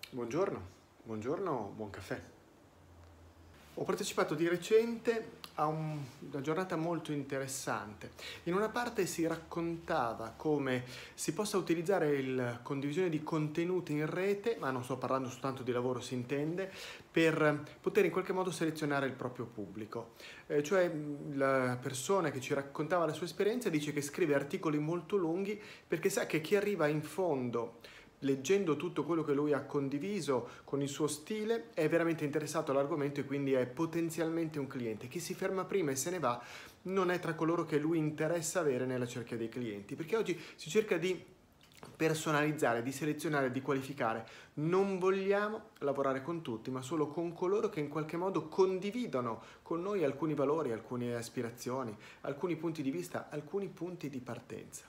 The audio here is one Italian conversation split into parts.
Buongiorno, buongiorno, buon caffè. Ho partecipato di recente a una giornata molto interessante. In una parte si raccontava come si possa utilizzare la condivisione di contenuti in rete, ma non sto parlando soltanto di lavoro, si intende, per poter in qualche modo selezionare il proprio pubblico. Cioè la persona che ci raccontava la sua esperienza dice che scrive articoli molto lunghi perché sa che chi arriva in fondo leggendo tutto quello che lui ha condiviso con il suo stile, è veramente interessato all'argomento e quindi è potenzialmente un cliente. Chi si ferma prima e se ne va non è tra coloro che lui interessa avere nella cerchia dei clienti, perché oggi si cerca di personalizzare, di selezionare, di qualificare. Non vogliamo lavorare con tutti, ma solo con coloro che in qualche modo condividono con noi alcuni valori, alcune aspirazioni, alcuni punti di vista, alcuni punti di partenza.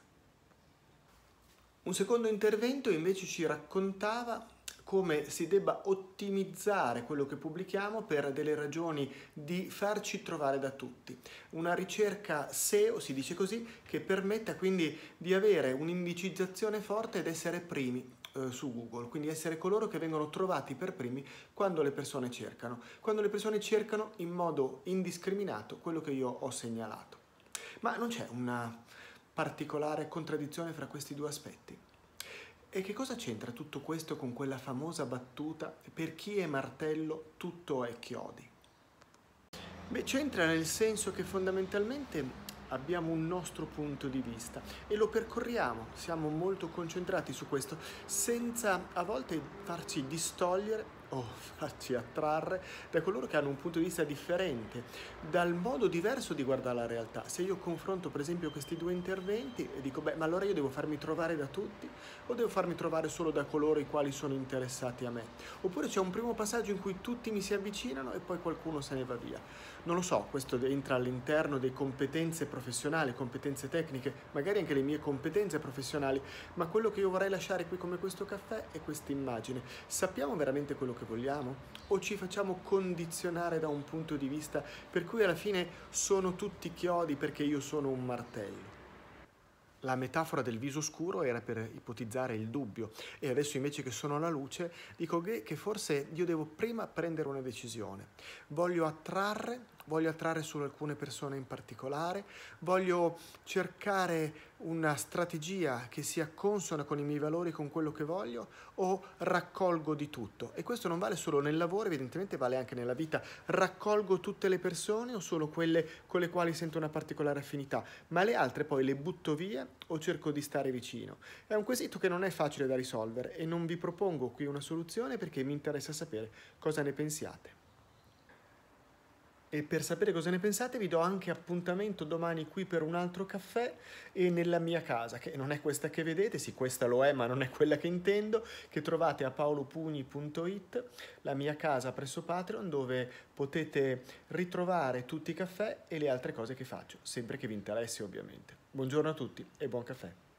Un secondo intervento invece ci raccontava come si debba ottimizzare quello che pubblichiamo per delle ragioni di farci trovare da tutti. Una ricerca SEO, si dice così, che permetta quindi di avere un'indicizzazione forte ed essere primi su Google, quindi essere coloro che vengono trovati per primi quando le persone cercano in modo indiscriminato quello che io ho segnalato. Ma non c'è una particolare contraddizione fra questi due aspetti. E che cosa c'entra tutto questo con quella famosa battuta per chi è martello tutto è chiodi? Beh, c'entra nel senso che fondamentalmente abbiamo un nostro punto di vista e lo percorriamo, siamo molto concentrati su questo, senza a volte farci distogliere o farci attrarre da coloro che hanno un punto di vista differente, dal modo diverso di guardare la realtà. Se io confronto per esempio questi due interventi e dico, beh, ma allora io devo farmi trovare da tutti o devo farmi trovare solo da coloro i quali sono interessati a me? Oppure c'è un primo passaggio in cui tutti mi si avvicinano e poi qualcuno se ne va via. Non lo so, questo entra all'interno delle competenze professionali, competenze tecniche, magari anche le mie competenze professionali, ma quello che io vorrei lasciare qui come questo caffè è questa immagine. Sappiamo veramente quello che vogliamo? O ci facciamo condizionare da un punto di vista per cui alla fine sono tutti chiodi perché io sono un martello? La metafora del viso scuro era per ipotizzare il dubbio e adesso invece che sono alla luce dico che forse io devo prima prendere una decisione. Voglio attrarre solo alcune persone in particolare, voglio cercare una strategia che sia consona con i miei valori, con quello che voglio, o raccolgo di tutto. E questo non vale solo nel lavoro, evidentemente vale anche nella vita. Raccolgo tutte le persone o solo quelle con le quali sento una particolare affinità, ma le altre poi le butto via o cerco di stare vicino? È un quesito che non è facile da risolvere e non vi propongo qui una soluzione perché mi interessa sapere cosa ne pensiate. E per sapere cosa ne pensate vi do anche appuntamento domani qui per un altro caffè e nella mia casa, che non è questa che vedete, sì questa lo è ma non è quella che intendo, che trovate a paolopugni.it, la mia casa presso Patreon, dove potete ritrovare tutti i caffè e le altre cose che faccio, sempre che vi interessi ovviamente. Buongiorno a tutti e buon caffè.